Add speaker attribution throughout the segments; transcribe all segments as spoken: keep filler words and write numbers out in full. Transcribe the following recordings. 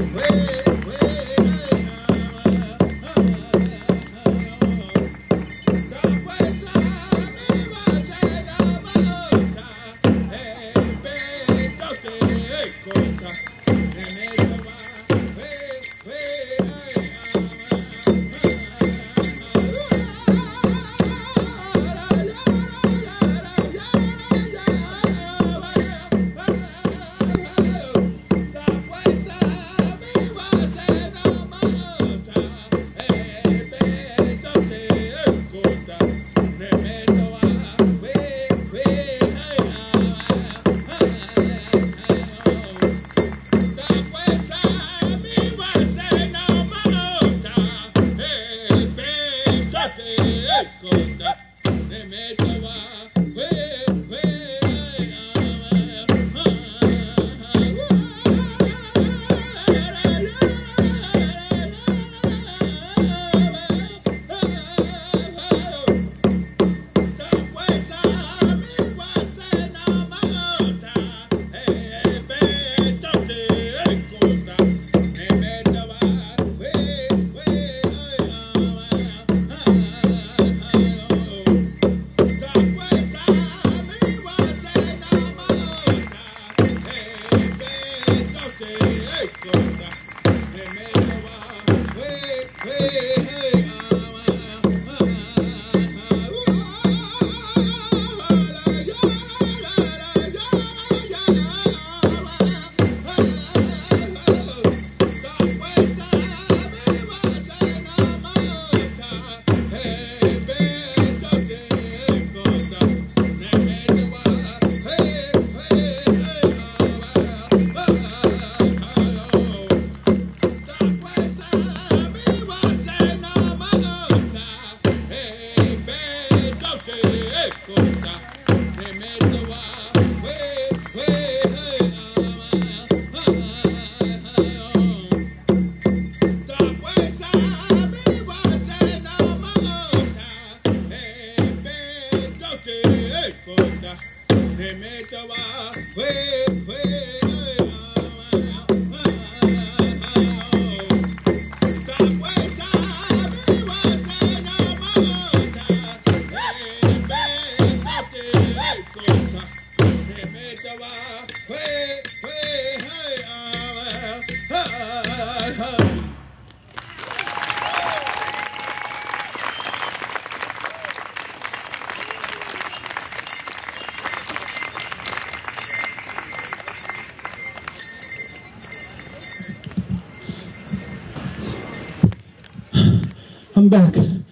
Speaker 1: I'm back.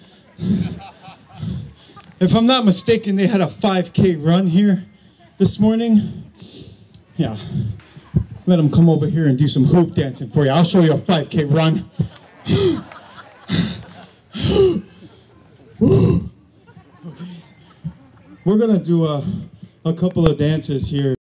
Speaker 1: If I'm not mistaken, they had a five K run here this morning. Yeah. Let them come over here and do some hoop dancing for you. I'll show you a five K run. Okay. We're gonna do a, a couple of dances here.